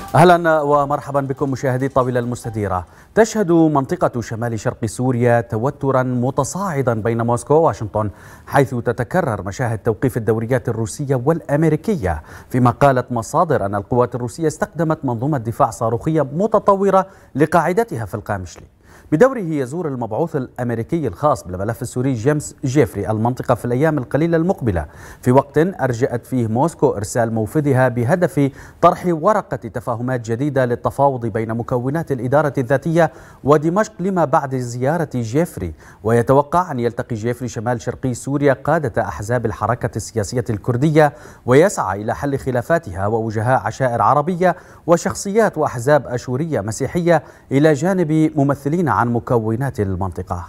أهلا ومرحبا بكم مشاهدي الطاولة المستديرة. تشهد منطقة شمال شرق سوريا توترا متصاعدا بين موسكو وواشنطن، حيث تتكرر مشاهد توقيف الدوريات الروسية والأمريكية، فيما قالت مصادر أن القوات الروسية استخدمت منظومة دفاع صاروخية متطورة لقاعدتها في القامشلي. بدوره يزور المبعوث الأمريكي الخاص بالملف السوري جيمس جيفري المنطقة في الأيام القليلة المقبلة، في وقت أرجأت فيه موسكو إرسال موفدها بهدف طرح ورقة تفاهمات جديدة للتفاوض بين مكونات الإدارة الذاتية ودمشق لما بعد زيارة جيفري. ويتوقع أن يلتقي جيفري شمال شرقي سوريا قادة أحزاب الحركة السياسية الكردية، ويسعى إلى حل خلافاتها ووجهاء عشائر عربية وشخصيات وأحزاب أشورية مسيحية، إلى جانب ممثلين عن مكونات المنطقة.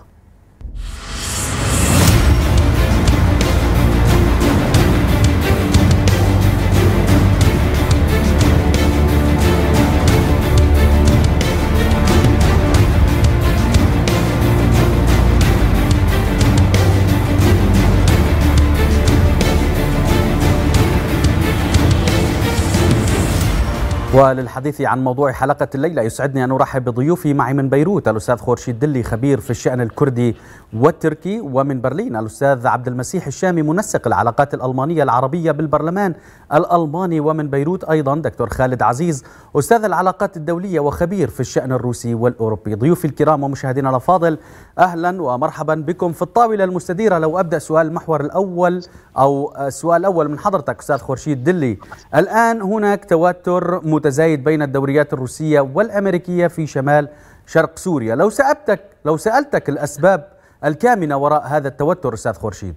وللحديث عن موضوع حلقة الليلة يسعدني أن أرحب بضيوفي. معي من بيروت الأستاذ خورشيد دلي خبير في الشأن الكردي والتركي، ومن برلين الأستاذ عبد المسيح الشامي منسق العلاقات الألمانية العربية بالبرلمان الألماني، ومن بيروت أيضا دكتور خالد عزيز أستاذ العلاقات الدولية وخبير في الشأن الروسي والأوروبي. ضيوفي الكرام ومشاهدينا الأفاضل، أهلا ومرحبا بكم في الطاولة المستديرة. لو أبدأ سؤال المحور الأول أو السؤال الأول من حضرتك أستاذ خورشيد دلي، الآن هناك توتر متزايد بين الدوريات الروسية والأمريكية في شمال شرق سوريا. لو سألتك الأسباب الكامنة وراء هذا التوتر أستاذ خورشيد.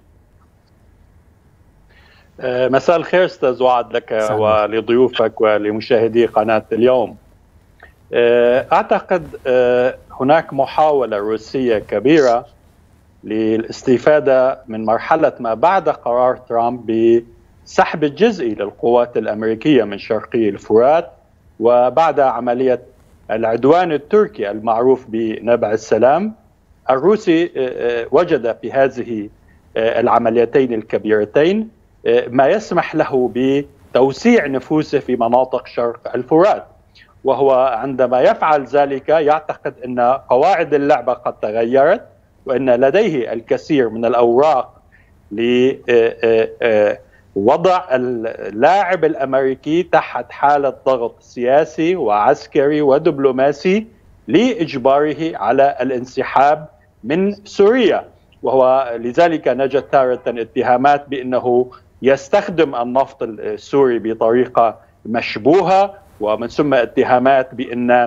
مساء الخير أستاذ وعد لك ولضيوفك ولمشاهدي قناة اليوم. أعتقد هناك محاولة روسية كبيرة للاستفادة من مرحلة ما بعد قرار ترامب بسحب الجزئي للقوات الأمريكية من شرقي الفرات، وبعد عملية العدوان التركي المعروف بنبع السلام. الروسي وجد في هذه العمليتين الكبيرتين ما يسمح له بتوسيع نفوذه في مناطق شرق الفرات، وهو عندما يفعل ذلك يعتقد أن قواعد اللعبة قد تغيرت، وأن لديه الكثير من الأوراق لوضع اللاعب الأمريكي تحت حالة ضغط سياسي وعسكري ودبلوماسي لإجباره على الانسحاب من سوريا. وهو لذلك نجت تارة اتهامات بأنه يستخدم النفط السوري بطريقة مشبوهة، ومن ثم اتهامات بأن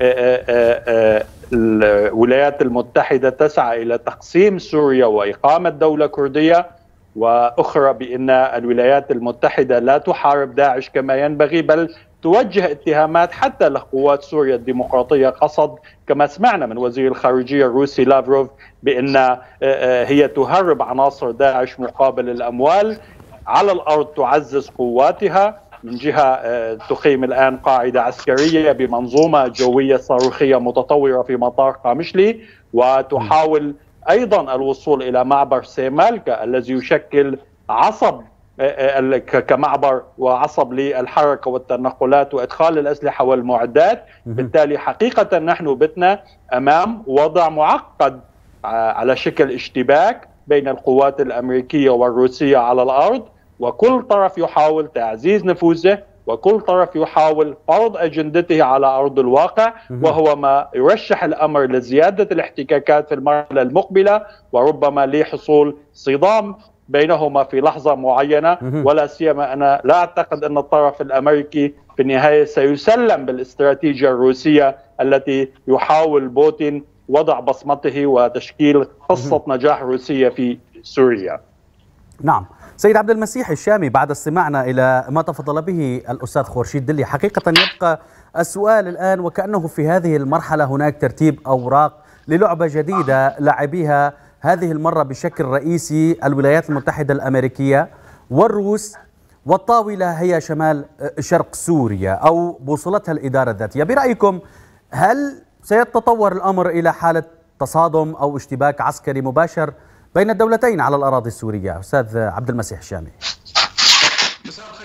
الولايات المتحدة تسعى إلى تقسيم سوريا وإقامة دولة كردية، وأخرى بأن الولايات المتحدة لا تحارب داعش كما ينبغي، بل توجه اتهامات حتى لقوات سوريا الديمقراطية قصد، كما سمعنا من وزير الخارجية الروسي لافروف، بأن هي تهرب عناصر داعش مقابل الأموال. على الأرض تعزز قواتها، من جهة تقيم الآن قاعدة عسكرية بمنظومة جوية صاروخية متطورة في مطار قامشلي، وتحاول أيضا الوصول إلى معبر سيمالكا الذي يشكل عصب كمعبر وعصب للحركة والتنقلات وإدخال الأسلحة والمعدات. بالتالي حقيقة نحن بتنا أمام وضع معقد على شكل اشتباك بين القوات الأمريكية والروسية على الأرض، وكل طرف يحاول تعزيز نفوذه، وكل طرف يحاول فرض أجندته على أرض الواقع، وهو ما يرشح الأمر لزيادة الاحتكاكات في المرحلة المقبلة، وربما لحصول صدام بينهما في لحظة معينة. ولا سيما أنا لا أعتقد أن الطرف الأمريكي في النهاية سيسلم بالاستراتيجية الروسية التي يحاول بوتين وضع بصمته وتشكيل قصة نجاح روسية في سوريا. نعم سيد عبد المسيح الشامي، بعد استماعنا إلى ما تفضل به الأستاذ خورشيد دلي، حقيقة يبقى السؤال الآن وكأنه في هذه المرحلة هناك ترتيب أوراق للعبة جديدة لعبيها هذه المرة بشكل رئيسي الولايات المتحدة الأمريكية والروس، والطاولة هي شمال شرق سوريا أو بوصلتها الإدارة الذاتية. برأيكم هل سيتطور الأمر إلى حالة تصادم أو اشتباك عسكري مباشر بين الدولتين على الأراضي السورية؟ أستاذ عبد المسيح الشامي. مساء الخير.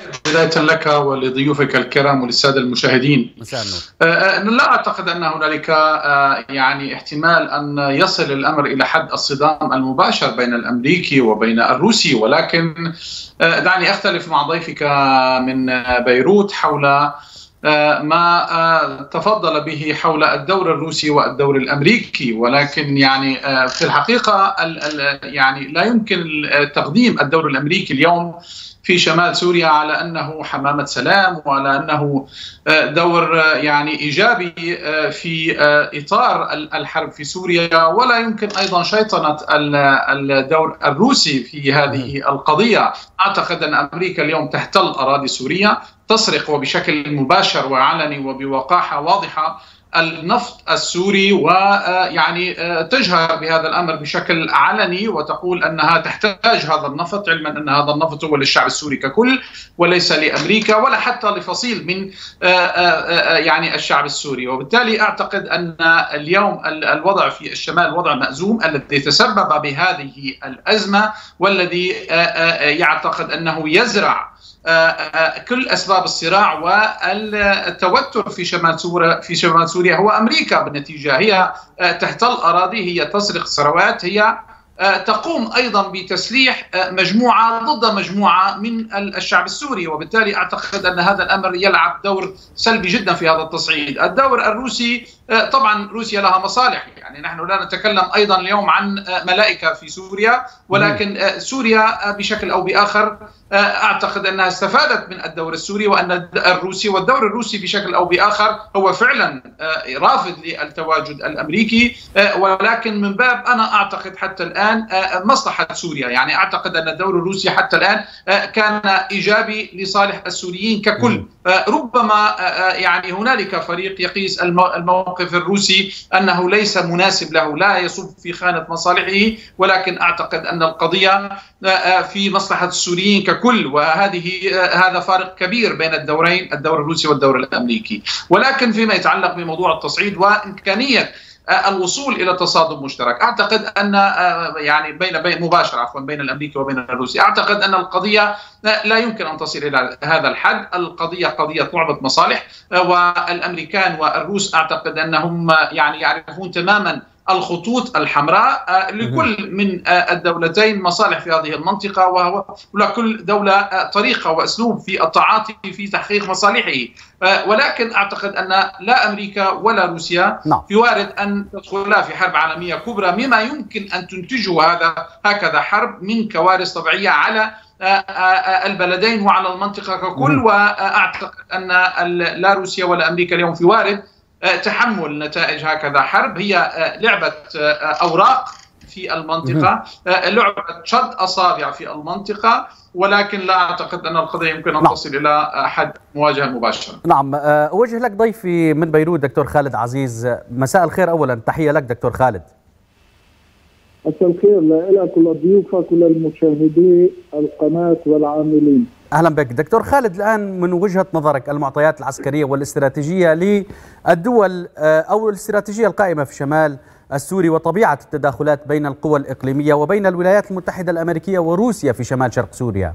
بداية لك ولضيوفك الكرام وللسادة المشاهدين. مساء النور. لا أعتقد أن هنالك يعني احتمال أن يصل الأمر إلى حد الصدام المباشر بين الأمريكي وبين الروسي، ولكن دعني أختلف مع ضيفك من بيروت حول ما تفضل به حول الدور الروسي والدور الأمريكي. ولكن يعني في الحقيقة يعني لا يمكن تقديم الدور الأمريكي اليوم في شمال سوريا على أنه حمامة سلام، وعلى أنه دور يعني إيجابي في إطار الحرب في سوريا، ولا يمكن أيضا شيطنة الدور الروسي في هذه القضية. أعتقد أن أمريكا اليوم تحتل أراضي سوريا، تسرق وبشكل مباشر وعلني وبوقاحة واضحة النفط السوري، ويعني تجهر بهذا الأمر بشكل علني وتقول أنها تحتاج هذا النفط، علما أن هذا النفط هو للشعب السوري ككل وليس لأمريكا ولا حتى لفصيل من يعني الشعب السوري. وبالتالي أعتقد أن اليوم الوضع في الشمال وضع مأزوم الذي تسبب بهذه الأزمة، والذي يعتقد أنه يزرع كل أسباب الصراع والتوتر في شمال سوريا هو أمريكا. بالنتيجة هي تحتل أراضي، هي تسرق ثروات، هي تقوم أيضا بتسليح مجموعة ضد مجموعة من الشعب السوري. وبالتالي أعتقد أن هذا الأمر يلعب دور سلبي جدا في هذا التصعيد. الدور الروسي طبعا روسيا لها مصالح، يعني نحن لا نتكلم أيضا اليوم عن ملائكة في سوريا، ولكن سوريا بشكل أو بآخر أعتقد أنها استفادت من الدور السوري وأن الروسي، والدور الروسي بشكل أو بآخر هو فعلا رافض للتواجد الأمريكي، ولكن من باب أنا أعتقد حتى الآن مصلحة سوريا. يعني أعتقد أن الدور الروسي حتى الآن كان إيجابي لصالح السوريين ككل. ربما يعني هنالك فريق يقيس الموقف الروسي أنه ليس مناسب له، لا يصب في خانة مصالحه، ولكن أعتقد أن القضية في مصلحة السوريين ككل، هذا فارق كبير بين الدورين، الدور الروسي والدور الأمريكي. ولكن فيما يتعلق بموضوع التصعيد وإمكانية الوصول إلى تصادم مشترك، أعتقد أن يعني بين مباشرة بين الأمريكي وبين الروسي، أعتقد أن القضية لا يمكن أن تصل إلى هذا الحد. القضية قضية لعبة مصالح، والأمريكان والروس أعتقد أنهم يعني يعرفون تماما الخطوط الحمراء لكل من الدولتين، مصالح في هذه المنطقة، ولكل دولة طريقة وأسلوب في التعاطي في تحقيق مصالحه. ولكن أعتقد أن لا أمريكا ولا روسيا في وارد أن تدخلا في حرب عالمية كبرى، مما يمكن أن تنتجه هكذا حرب من كوارث طبيعية على البلدين وعلى المنطقة ككل. وأعتقد أن لا روسيا ولا أمريكا اليوم في وارد تحمل نتائج هكذا حرب. هي لعبة أوراق في المنطقة، لعبة شد أصابع في المنطقة، ولكن لا أعتقد أن القضية يمكن أن تصل إلى حد مواجهة مباشرة. نعم، أوجه لك ضيفي من بيروت دكتور خالد عزيز. مساء الخير، أولا تحية لك دكتور خالد. مساء الخير لك ولضيوفك وللمشاهدي القناة والعاملين. أهلا بك دكتور خالد. الآن من وجهة نظرك المعطيات العسكرية والاستراتيجية للدول أو الاستراتيجية القائمة في شمال السوري، وطبيعة التداخلات بين القوى الإقليمية وبين الولايات المتحدة الأمريكية وروسيا في شمال شرق سوريا.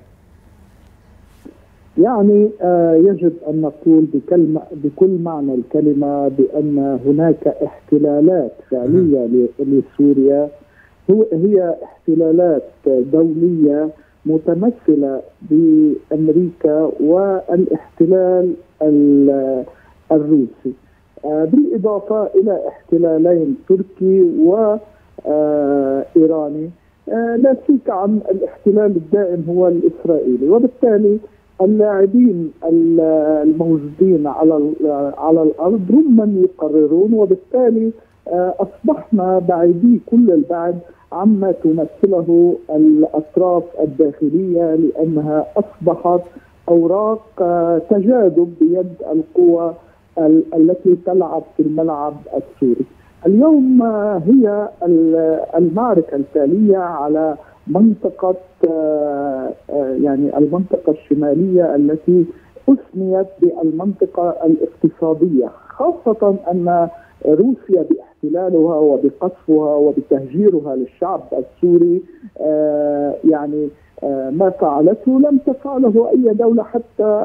يعني يجب أن نقول بكل معنى الكلمة بأن هناك احتلالات فعلية لسوريا، هي احتلالات دولية متمثلة بأمريكا والاحتلال الروسي، بالإضافة إلى احتلالين تركي وإيراني. لا شك عن الاحتلال الدائم هو الإسرائيلي، وبالتالي اللاعبين الموجودين على الأرض هم من يقررون، وبالتالي أصبحنا بعيدي كل البعد عما تمثله الأطراف الداخلية، لأنها أصبحت أوراق تجاذب بيد القوى التي تلعب في الملعب السوري. اليوم هي المعركة التالية على منطقة يعني المنطقة الشمالية التي أسميت بالمنطقة الاقتصادية، خاصة أن روسيا باحتلالها وبقصفها وبتهجيرها للشعب السوري يعني ما فعلته لم تفعله أي دولة، حتى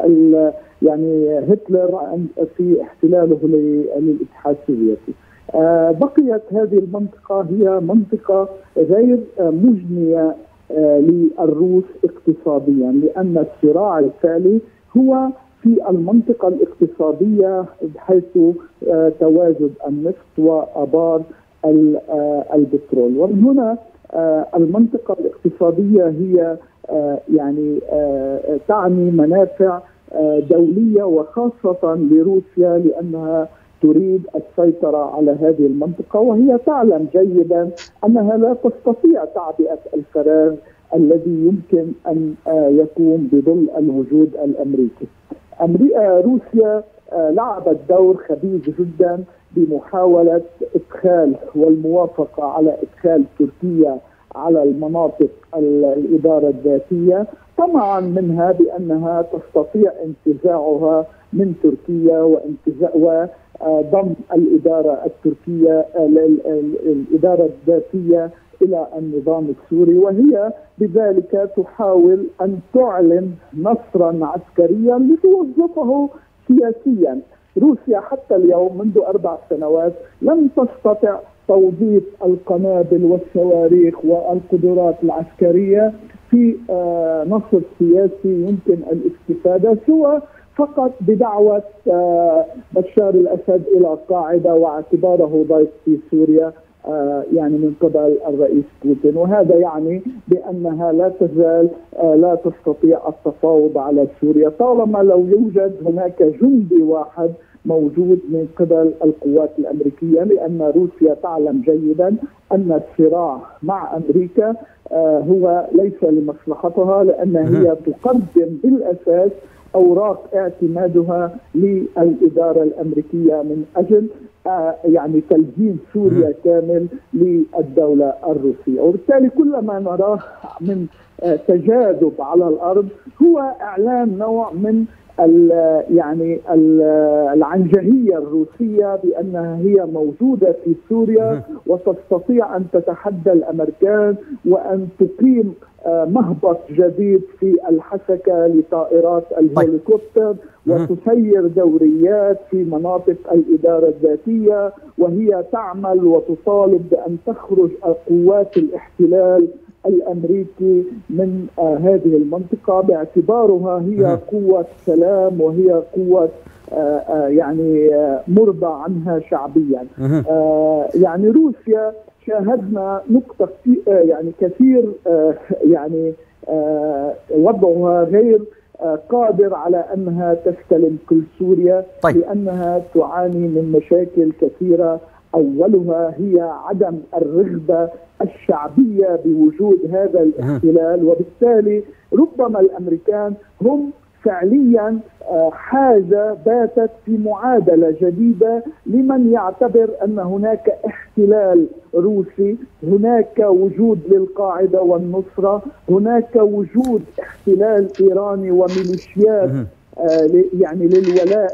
يعني هتلر في احتلاله للاتحاد السوفيتي. بقيت هذه المنطقة هي منطقة غير مجنية للروس اقتصاديا، لأن الصراع الفعلي هو في المنطقة الاقتصادية بحيث تواجد النفط وآبار البترول. ومن هنا المنطقة الاقتصادية هي يعني تعني منافع دولية وخاصة لروسيا، لأنها تريد السيطرة على هذه المنطقة، وهي تعلم جيدا أنها لا تستطيع تعبئة الفراغ الذي يمكن أن يكون بظل الوجود الأمريكي. روسيا لعبت دور خبيث جدا بمحاولة إدخال والموافقة على إدخال تركيا على المناطق الإدارة الذاتية، طمعا منها بأنها تستطيع انتزاعها من تركيا وضم الإدارة التركية الإدارة الذاتية إلى النظام السوري، وهي بذلك تحاول أن تعلن نصرا عسكريا لتوظفه سياسيا. روسيا حتى اليوم منذ 4 سنوات لم تستطع توظيف القنابل والصواريخ والقدرات العسكرية في نصر سياسي يمكن الاستفادة، سوى فقط بدعوة بشار الأسد إلى القاعدة واعتباره ضيف في سوريا يعني من قبل الرئيس بوتين. وهذا يعني بأنها لا تزال لا تستطيع التفاوض على سوريا طالما لو يوجد هناك جندي واحد موجود من قبل القوات الأمريكية، لأن روسيا تعلم جيدا أن الصراع مع أمريكا هو ليس لمصلحتها، لأن هي تقدم بالأساس أوراق اعتمادها للإدارة الأمريكية من أجل يعني تلجيم سوريا كامل للدولة الروسية. وبالتالي كل ما نراه من تجاذب على الأرض هو إعلان نوع من يعني العنجهية الروسية بأنها هي موجودة في سوريا وتستطيع أن تتحدى الأمريكان وأن تقيم مهبط جديد في الحسكة لطائرات الهليكوبتر وتسير دوريات في مناطق الإدارة الذاتية، وهي تعمل وتطالب بأن تخرج قوات الاحتلال الأمريكي من هذه المنطقة باعتبارها هي قوة سلام وهي قوة يعني مرضى عنها شعبيا. يعني روسيا شاهدنا نقطة يعني كثير يعني وضعها غير قادر على أنها تستلم كل سوريا، لأنها تعاني من مشاكل كثيرة. أولها هي عدم الرغبة الشعبية بوجود هذا الاحتلال، وبالتالي ربما الأمريكان هم فعليا حاجة باتت في معادلة جديدة لمن يعتبر أن هناك احتلال روسي، هناك وجود للقاعدة والنصرة، هناك وجود احتلال إيراني وميليشيات يعني للولاء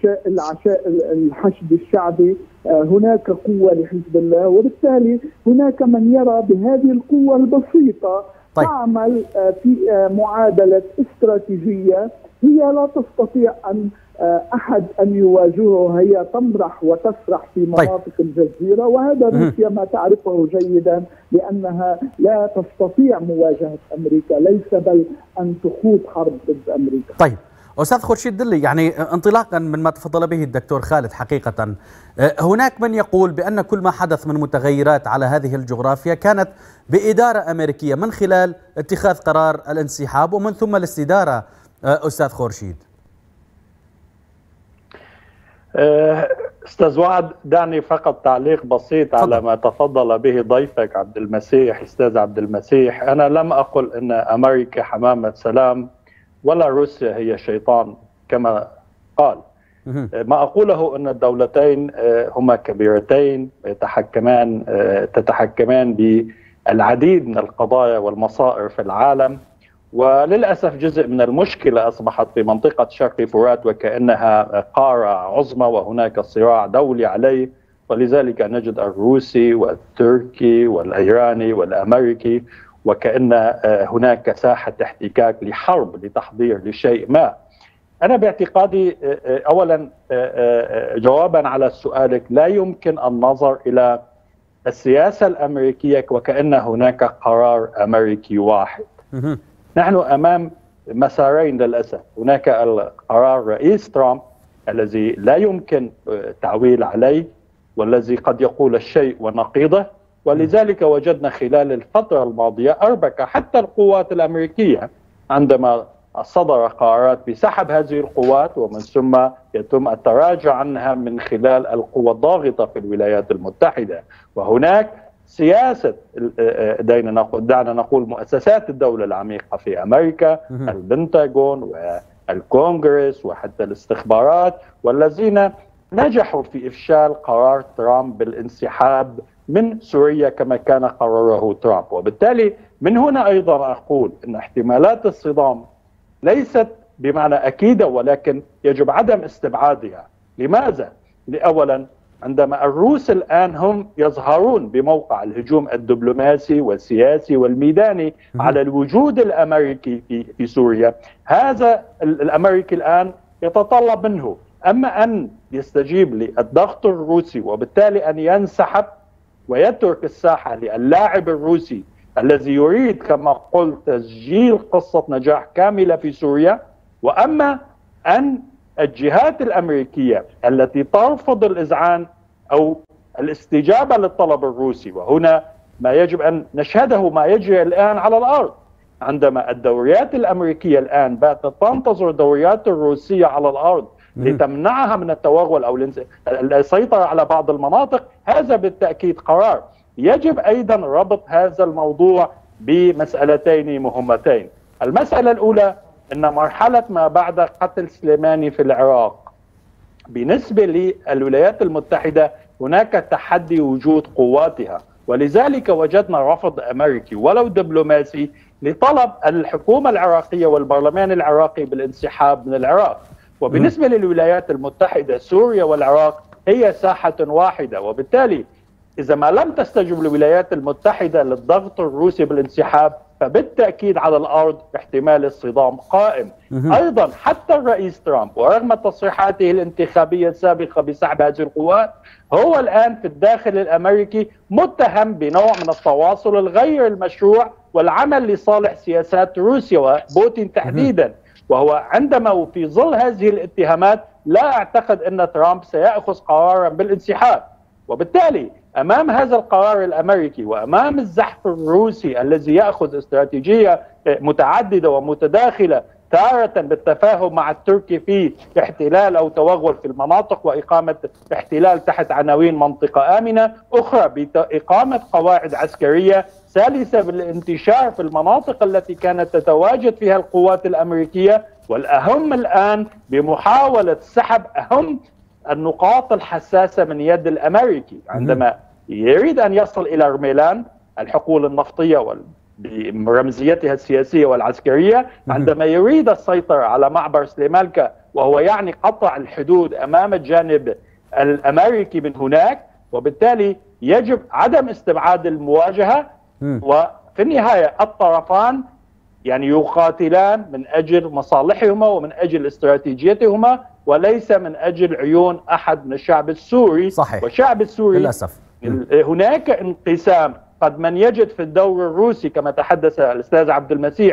الحشد الشعبي، هناك قوة لحزب الله، وبالتالي هناك من يرى بهذه القوة البسيطة تعمل في معادلة استراتيجية هي لا تستطيع أن أحد أن يواجهه، هي تمرح وتسرح في مناطق الجزيرة، وهذا روسيا ما تعرفه جيدا لأنها لا تستطيع مواجهة أمريكا، ليس بل أن تخوض حرب ضد أمريكا. طيب أستاذ خورشيد دلي، يعني انطلاقا من ما تفضل به الدكتور خالد، حقيقة هناك من يقول بأن كل ما حدث من متغيرات على هذه الجغرافيا كانت بإدارة أمريكية من خلال اتخاذ قرار الانسحاب ومن ثم الاستدارة. أستاذ خورشيد. أستاذ وعد، دعني فقط تعليق بسيط على ما تفضل به ضيفك عبد المسيح أستاذ عبد المسيح. أنا لم أقل أن أمريكا حمامة سلام ولا روسيا هي شيطان كما قال. ما أقوله أن الدولتين هما كبيرتين تتحكمان بالعديد من القضايا والمصائر في العالم، وللأسف جزء من المشكلة أصبحت في منطقة شرق فرات وكأنها قارة عظمى وهناك صراع دولي عليه، ولذلك نجد الروسي والتركي والإيراني والأمريكي، وكأن هناك ساحة احتكاك لحرب لتحضير لشيء ما. أنا باعتقادي أولا جوابا على سؤالك، لا يمكن النظر إلى السياسة الأمريكية وكأن هناك قرار أمريكي واحد. نحن أمام مسارين للأسف. هناك القرار رئيس ترامب الذي لا يمكن تعويل عليه والذي قد يقول الشيء ونقيضه، ولذلك وجدنا خلال الفترة الماضية أربكة حتى القوات الأمريكية عندما صدر قرارات بسحب هذه القوات ومن ثم يتم التراجع عنها من خلال القوى الضاغطة في الولايات المتحدة. وهناك سياسة دعنا نقول مؤسسات الدولة العميقة في أمريكا، البنتاغون والكونغرس وحتى الاستخبارات، والذين نجحوا في إفشال قرار ترامب بالانسحاب من سوريا كما كان قرره ترامب. وبالتالي من هنا أيضا أقول أن احتمالات الصدام ليست بمعنى أكيدة، ولكن يجب عدم استبعادها. لماذا؟ لأولا عندما الروس الآن هم يظهرون بموقع الهجوم الدبلوماسي والسياسي والميداني على الوجود الأمريكي في سوريا، هذا الأمريكي الآن يتطلب منه أما أن يستجيب للضغط الروسي وبالتالي أن ينسحب ويترك الساحة للاعب الروسي الذي يريد كما قلت تسجيل قصة نجاح كاملة في سوريا، وأما أن الجهات الأمريكية التي ترفض الإذعان أو الاستجابة للطلب الروسي. وهنا ما يجب أن نشهده ما يجري الآن على الأرض، عندما الدوريات الأمريكية الآن باتت تنتظر الدوريات الروسية على الأرض لتمنعها من التوغل أو السيطرة على بعض المناطق. هذا بالتأكيد قرار. يجب أيضا ربط هذا الموضوع بمسألتين مهمتين. المسألة الأولى أن مرحلة ما بعد قتل سليماني في العراق بالنسبة للولايات المتحدة هناك تحدي وجود قواتها، ولذلك وجدنا رفض أمريكي ولو دبلوماسي لطلب الحكومة العراقية والبرلمان العراقي بالانسحاب من العراق. وبالنسبة للولايات المتحدة سوريا والعراق هي ساحة واحدة، وبالتالي إذا ما لم تستجب الولايات المتحدة للضغط الروسي بالانسحاب فبالتأكيد على الأرض احتمال الصدام قائم. أيضا حتى الرئيس ترامب ورغم تصريحاته الانتخابية السابقة بسحب هذه القوات هو الآن في الداخل الأمريكي متهم بنوع من التواصل الغير المشروع والعمل لصالح سياسات روسيا وبوتين تحديدا. وهو عندما في ظل هذه الاتهامات لا أعتقد أن ترامب سيأخذ قرارا بالانسحاب. وبالتالي أمام هذا القرار الأمريكي وأمام الزحف الروسي الذي يأخذ استراتيجية متعددة ومتداخلة، تارة بالتفاهم مع التركي في احتلال أو توغل في المناطق وإقامة احتلال تحت عناوين منطقة آمنة، أخرى بإقامة قواعد عسكرية، ثالثة بالانتشار في المناطق التي كانت تتواجد فيها القوات الأمريكية، والأهم الآن بمحاولة سحب أهم النقاط الحساسة من يد الأمريكي عندما يريد أن يصل إلى رميلان الحقول النفطية برمزيتها السياسية والعسكرية، عندما يريد السيطرة على معبر سليمانكا وهو يعني قطع الحدود أمام الجانب الأمريكي من هناك. وبالتالي يجب عدم استبعاد المواجهة، وفي النهاية الطرفان يعني يقاتلان من أجل مصالحهما ومن أجل استراتيجيتهما وليس من أجل عيون أحد من الشعب السوري. صحيح. والشعب السوري للأسف هناك انقسام، قد من يجد في الدور الروسي كما تحدث الأستاذ عبد المسيح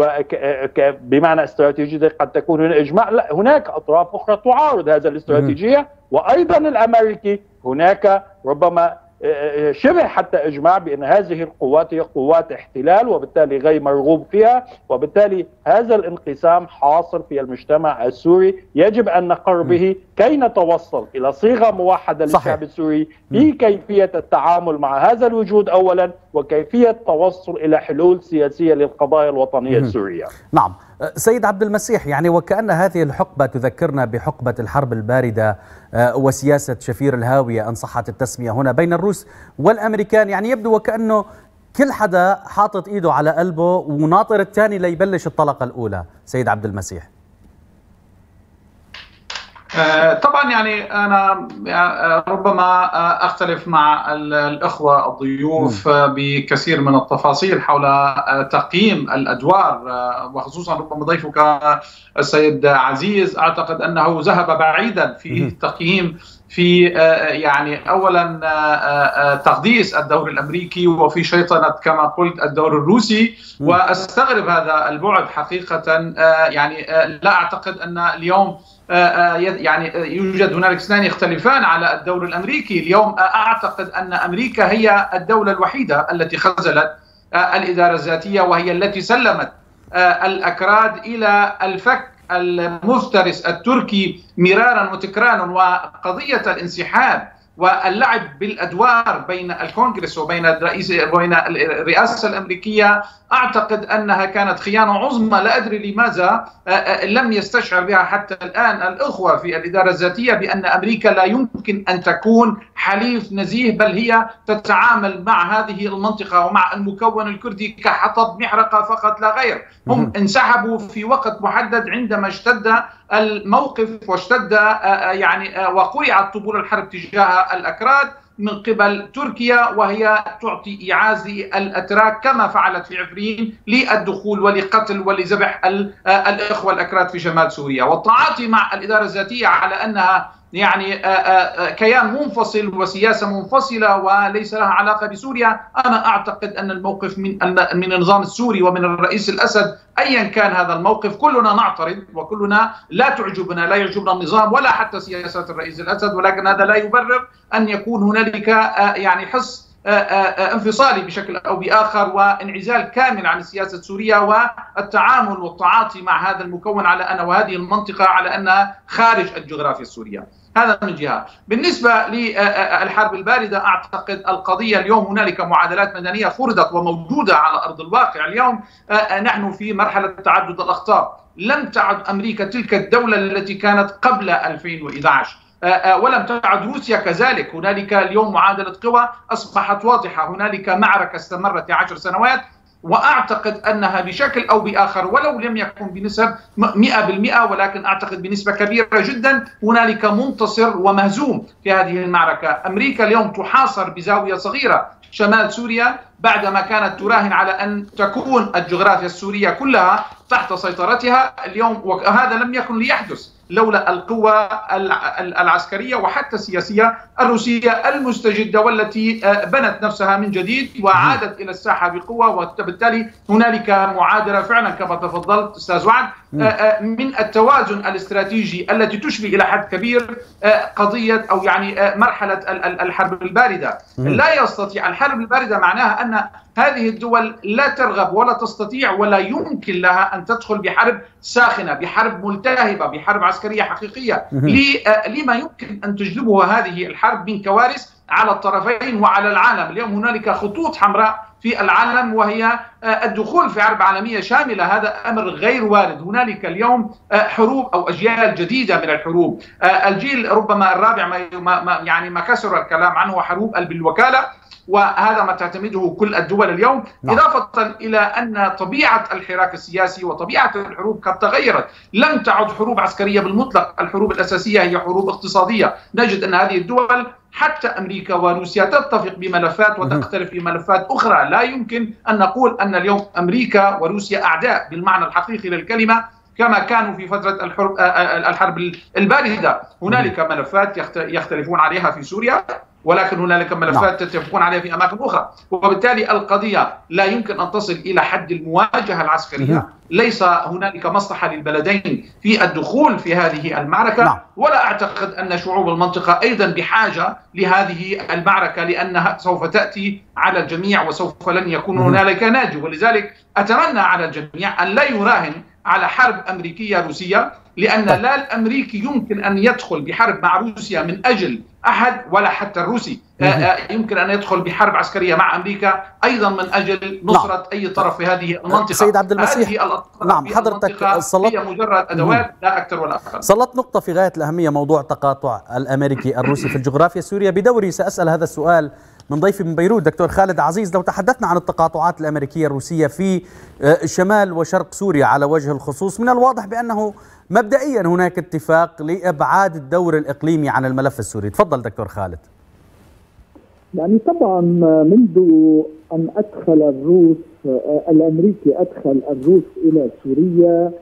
بمعنى استراتيجية قد تكون هنا إجماع، لا هناك أطراف أخرى تعارض هذا الاستراتيجية، وأيضا الأمريكي هناك ربما شبه حتى إجماع بأن هذه القوات هي قوات احتلال وبالتالي غير مرغوب فيها. وبالتالي هذا الانقسام حاصل في المجتمع السوري، يجب أن نقر به كي نتوصل إلى صيغة موحدة للشعب السوري في كيفية التعامل مع هذا الوجود أولا، وكيفية التوصل إلى حلول سياسية للقضايا الوطنية السورية. نعم سيد عبد المسيح، يعني وكأن هذه الحقبة تذكرنا بحقبة الحرب الباردة وسياسة شفير الهاوية إن صحت التسمية هنا بين الروس والأمريكان. يعني يبدو وكأنه كل حدا حاطط إيده على قلبه وناطر الثاني ليبلش الطلقة الأولى. سيد عبد المسيح. طبعا يعني أنا ربما أختلف مع الأخوة الضيوف بكثير من التفاصيل حول تقييم الأدوار، وخصوصا ربما ضيفك السيد عزيز أعتقد أنه ذهب بعيدا في التقييم في يعني أولا تقديس الدور الأمريكي وفي شيطنة كما قلت الدور الروسي، وأستغرب هذا البعد حقيقة. يعني لا أعتقد أن اليوم يعني يوجد هنالك اثنان يختلفان على الدور الأمريكي. اليوم أعتقد أن أمريكا هي الدولة الوحيدة التي خذلت الإدارة الذاتية، وهي التي سلمت الأكراد إلى الفك المفترس التركي مرارا وتكرارا. وقضية الانسحاب واللعب بالأدوار بين الكونغرس وبين الرئاسة الأمريكية أعتقد أنها كانت خيانة عظمى. لا أدري لماذا لم يستشعر بها حتى الآن الأخوة في الإدارة الذاتية بأن أمريكا لا يمكن أن تكون حليف نزيه، بل هي تتعامل مع هذه المنطقة ومع المكون الكردي كحطب محرقة فقط لا غير. هم انسحبوا في وقت محدد عندما اشتد الموقف واشتد يعني وقرعت طبول الحرب تجاه الأكراد من قبل تركيا، وهي تعطي إعازة الأتراك كما فعلت في عفرين للدخول ولقتل ولذبح الإخوة الأكراد في شمال سوريا. والتعاطي مع الإدارة الذاتية على أنها يعني كيان منفصل وسياسة منفصلة وليس لها علاقة بسوريا، أنا أعتقد أن الموقف من النظام السوري ومن الرئيس الأسد أيا كان هذا الموقف كلنا نعترض وكلنا لا يعجبنا النظام ولا حتى سياسات الرئيس الأسد، ولكن هذا لا يبرر أن يكون هنالك يعني حس انفصالي بشكل أو بآخر وانعزال كامل عن السياسة السورية والتعامل والتعاطي مع هذا المكون على أن وهذه المنطقة على أنها خارج الجغرافيا السورية. هذا من جهة. بالنسبة للحرب الباردة أعتقد القضية اليوم هنالك معادلات مدنية فرضت وموجودة على أرض الواقع. اليوم نحن في مرحلة تعدد الأخطار. لم تعد أمريكا تلك الدولة التي كانت قبل 2011 ولم تعد روسيا كذلك. هنالك اليوم معادلة قوى أصبحت واضحة. هنالك معركة استمرت 10 سنوات وأعتقد أنها بشكل أو بآخر ولو لم يكن بنسب 100% ولكن أعتقد بنسبة كبيرة جدا هنالك منتصر ومهزوم في هذه المعركة. أمريكا اليوم تحاصر بزاوية صغيرة شمال سوريا بعدما كانت تراهن على أن تكون الجغرافيا السورية كلها تحت سيطرتها اليوم، وهذا لم يكن ليحدث لولا القوة العسكرية وحتى السياسية الروسية المستجدة والتي بنت نفسها من جديد وعادت إلى الساحة بقوة. وبالتالي هنالك معادلة فعلا كما تفضلت أستاذ وعد من التوازن الاستراتيجي التي تشبه إلى حد كبير قضية أو يعني مرحلة الحرب الباردة. لا يستطيع الحرب الباردة معناها أن هذه الدول لا ترغب ولا تستطيع ولا يمكن لها أن تدخل بحرب ساخنة، بحرب ملتهبة، بحرب عسكرية حقيقية لما يمكن أن تجلبه هذه الحرب من كوارث على الطرفين وعلى العالم. اليوم هنالك خطوط حمراء في العالم وهي الدخول في حرب عالمية شاملة. هذا أمر غير وارد. هنالك اليوم حروب أو أجيال جديدة من الحروب. الجيل ربما الرابع ما كسر الكلام عنه حروب بالوكالة، وهذا ما تعتمده كل الدول اليوم. إضافة إلى أن طبيعة الحراك السياسي وطبيعة الحروب قد تغيرت. لم تعد حروب عسكرية بالمطلق. الحروب الأساسية هي حروب اقتصادية. نجد أن هذه الدول حتى أمريكا وروسيا تتفق بملفات وتختلف بملفات أخرى. لا يمكن أن نقول أن اليوم أمريكا وروسيا أعداء بالمعنى الحقيقي للكلمة كما كانوا في فترة الحرب الباردة. هنالك ملفات يختلفون عليها في سوريا ولكن هنالك ملفات تتفقون عليها في أماكن أخرى، وبالتالي القضية لا يمكن أن تصل إلى حد المواجهة العسكرية. ليس هنالك مصلحة للبلدين في الدخول في هذه المعركة ولا أعتقد أن شعوب المنطقة أيضا بحاجة لهذه المعركة لأنها سوف تأتي على الجميع وسوف لن يكون هنالك ناجي. ولذلك أتمنى على الجميع أن لا يراهن على حرب أمريكية روسية، لأن لا الأمريكي يمكن أن يدخل بحرب مع روسيا من أجل أحد ولا حتى الروسي يمكن أن يدخل بحرب عسكرية مع أمريكا أيضا من أجل نصرة أي طرف في هذه المنطقة. سيد عبد المسيح، حضرتك هي مجرد أدوات لا أكثر ولا أقل. سلطت نقطة في غاية الأهمية، موضوع تقاطع الأمريكي الروسي في الجغرافيا السورية. بدوري سأسأل هذا السؤال من ضيفي من بيروت دكتور خالد عزيز. لو تحدثنا عن التقاطعات الأمريكية الروسية في شمال وشرق سوريا على وجه الخصوص، من الواضح بأنه مبدئيا هناك اتفاق لإبعاد الدور الإقليمي عن الملف السوري. تفضل دكتور خالد. يعني طبعا منذ أن أدخل الروس الأمريكي أدخل الروس إلى سوريا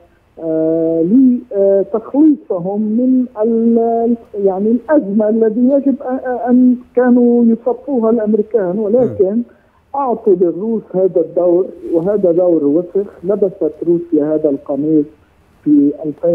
لتخليصهم من يعني الأزمة الذي يجب أن كانوا يصفوها الأمريكان، ولكن أعطوا للروس هذا الدور، وهذا دور وسخ. لبست روسيا هذا القميص في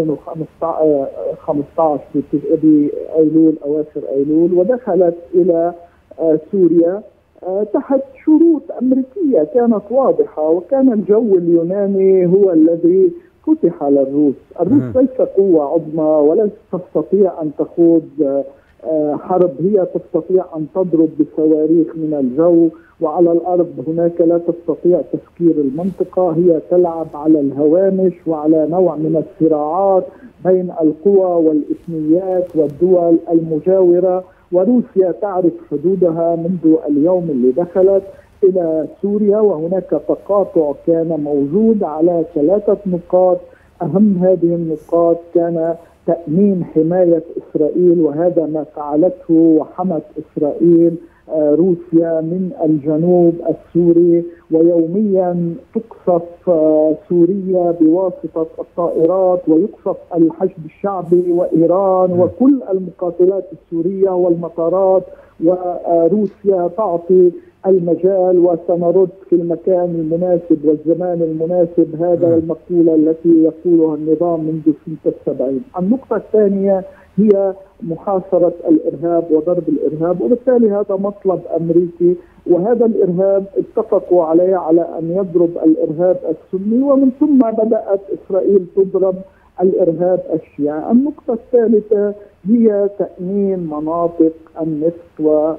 2015 بأيلول، أواخر أيلول، ودخلت إلى سوريا تحت شروط أمريكية كانت واضحة، وكان الجو اليوناني هو الذي فتح للروس. الروس ليس قوة عظمى ولا تستطيع أن تخوض حرب، هي تستطيع أن تضرب بصواريخ من الجو، وعلى الأرض هناك لا تستطيع تفكير المنطقة. هي تلعب على الهوامش وعلى نوع من الصراعات بين القوى والإثنيات والدول المجاورة، وروسيا تعرف حدودها منذ اليوم اللي دخلت إلى سوريا. وهناك تقاطع كان موجود على 3 نقاط. أهم هذه النقاط كان تأمين حماية إسرائيل، وهذا ما فعلته وحمت إسرائيل روسيا من الجنوب السوري، ويوميا تقصف سوريا بواسطة الطائرات، ويقصف الحشد الشعبي وإيران وكل المقاتلات السورية والمطارات، وروسيا تعطي المجال وسنرد في المكان المناسب والزمان المناسب. هذا المقولة التي يقولها النظام منذ سنة 70. النقطة الثانية هي محاصرة الإرهاب وضرب الإرهاب، وبالتالي هذا مطلب أمريكي، وهذا الإرهاب اتفقوا عليه على أن يضرب الإرهاب السني، ومن ثم بدأت إسرائيل تضرب الإرهاب الشيعي. النقطة الثالثة هي تأمين مناطق النفط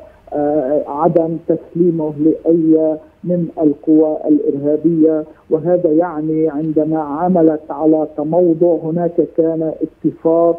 وعدم تسليمه لأي من القوى الإرهابية، وهذا يعني عندما عملت على تموضع هناك كان اتفاق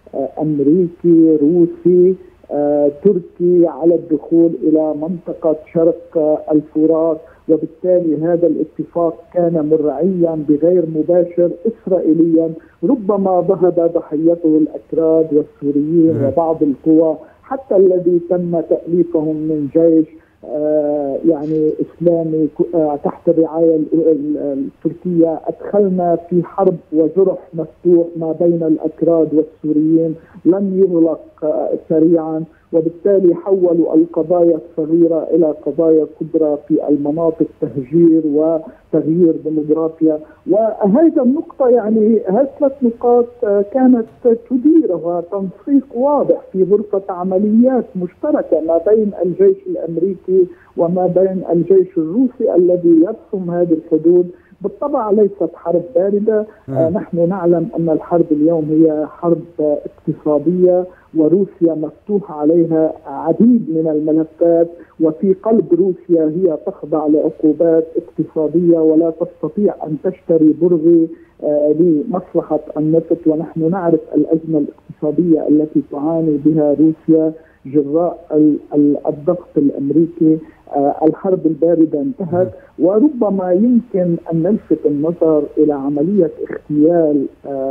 أمريكي روسي تركي على الدخول إلى منطقة شرق الفرات، وبالتالي هذا الاتفاق كان مرعيا بغير مباشر إسرائيليا. ربما ذهب ضحيته الأكراد والسوريين وبعض القوى، حتى الذي تم تأليفهم من جيش يعني إسلامي تحت الرعاية التركية. أدخلنا في حرب وجرح مفتوح ما بين الأكراد والسوريين لم يغلق سريعا، وبالتالي حولوا القضايا الصغيرة إلى قضايا كبرى في المناطق، تهجير وتغيير ديموغرافيا. وهذه النقطة يعني هذه 3 نقاط كانت تديرها تنسيق واضح في غرفة عمليات مشتركة ما بين الجيش الأمريكي وما بين الجيش الروسي الذي يرسم هذه الحدود. بالطبع ليست حرب باردة، نحن نعلم أن الحرب اليوم هي حرب اقتصادية، وروسيا مفتوح عليها عديد من الملفات، وفي قلب روسيا هي تخضع لعقوبات اقتصادية ولا تستطيع أن تشتري برغي لمصلحة النفط. ونحن نعرف الأزمة الاقتصادية التي تعاني بها روسيا جراء الضغط الأمريكي. الحرب الباردة انتهت، وربما يمكن أن نلفت النظر إلى عملية اغتيال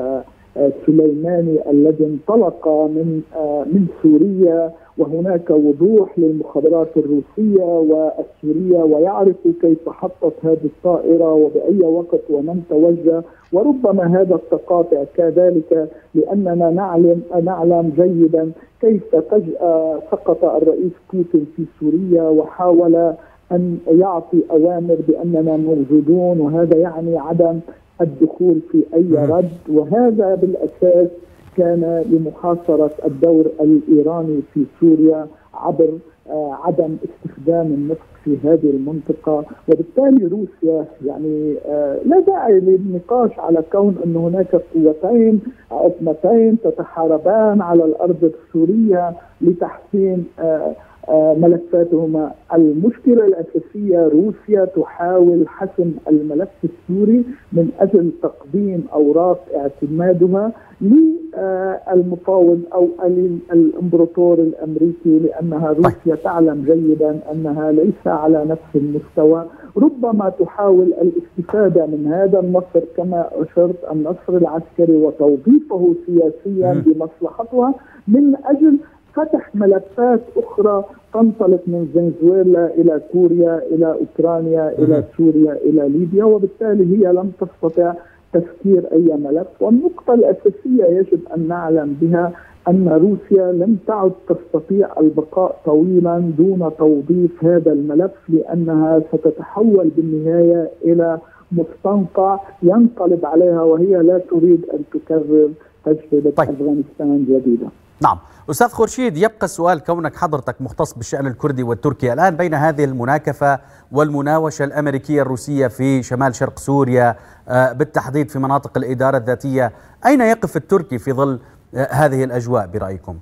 سليماني الذي انطلق من سوريا، وهناك وضوح للمخابرات الروسية والسورية ويعرف كيف حطت هذه الطائرة وبأي وقت ومن توجه. وربما هذا التقاطع كذلك لأننا نعلم جيدا كيف فجأة سقط الرئيس بوتين في سوريا وحاول أن يعطي أوامر بأننا موجودون، وهذا يعني عدم الدخول في أي رد، وهذا بالأساس كان لمحاصرة الدور الإيراني في سوريا عبر عدم استخدام النفط في هذه المنطقة. وبالتالي روسيا يعني لا داعي للنقاش على كون أن هناك قوتين عظمتين تتحاربان على الأرض السورية لتحسين ملفاتهما. المشكلة الأساسية روسيا تحاول حسم الملف السوري من أجل تقديم أوراق اعتمادها المفاوض أو الإمبراطور الأمريكي، لأنها روسيا تعلم جيدا أنها ليس على نفس المستوى. ربما تحاول الاستفادة من هذا النصر كما أشرت، النصر العسكري وتوظيفه سياسيا بمصلحتها من أجل فتح ملفات أخرى تنطلق من فنزويلا إلى كوريا إلى أوكرانيا إلى سوريا إلى ليبيا، وبالتالي هي لم تستطع تسكير أي ملف. والنقطة الأساسية يجب أن نعلم بها أن روسيا لم تعد تستطيع البقاء طويلا دون توظيف هذا الملف، لأنها ستتحول بالنهاية إلى مستنقع ينقلب عليها، وهي لا تريد أن تكرر تجربة أفغانستان جديدة. نعم أستاذ خورشيد، يبقى السؤال، كونك حضرتك مختص بالشأن الكردي والتركي الآن، بين هذه المناكفة والمناوشة الأمريكية الروسية في شمال شرق سوريا بالتحديد في مناطق الإدارة الذاتية، أين يقف التركي في ظل هذه الأجواء برأيكم؟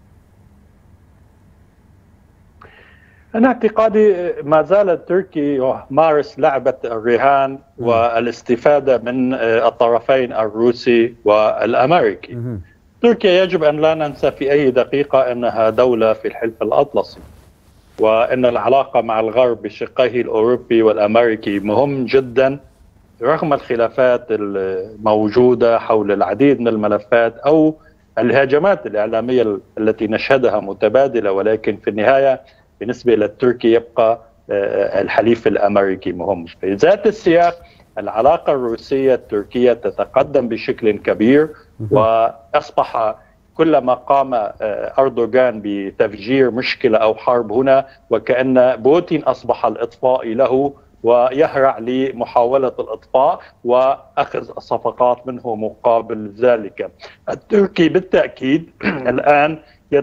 أنا اعتقادي ما زال التركي يمارس لعبة الرهان والاستفادة من الطرفين الروسي والأمريكي. تركيا يجب أن لا ننسى في أي دقيقة أنها دولة في الحلف الأطلسي، وأن العلاقة مع الغرب بشقيه الأوروبي والأمريكي مهم جدا رغم الخلافات الموجودة حول العديد من الملفات أو الهجمات الإعلامية التي نشهدها متبادلة. ولكن في النهاية بالنسبة للتركي يبقى الحليف الأمريكي مهم. في ذات السياق العلاقة الروسية التركية تتقدم بشكل كبير، وأصبح كلما قام أردوغان بتفجير مشكلة أو حرب هنا وكأن بوتين أصبح الإطفاء له ويهرع لمحاولة الإطفاء وأخذ صفقات منه مقابل ذلك. التركي بالتأكيد الآن